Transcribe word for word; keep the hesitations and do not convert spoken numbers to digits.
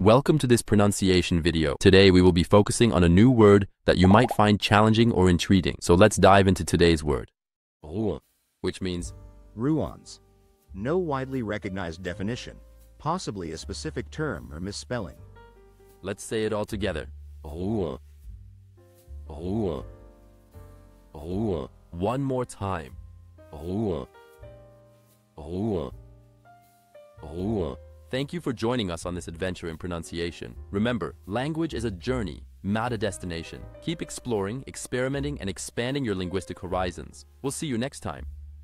Welcome to this pronunciation video. Today we will be focusing on a new word that you might find challenging or intriguing. So let's dive into today's word. Rouons, which means Rouons. No widely recognized definition, possibly a specific term or misspelling. Let's say it all together. Rouons. Rouons. Rouons. One more time. Rouons. Rouons. Rouons. Thank you for joining us on this adventure in pronunciation. Remember, language is a journey, not a destination. Keep exploring, experimenting, and expanding your linguistic horizons. We'll see you next time.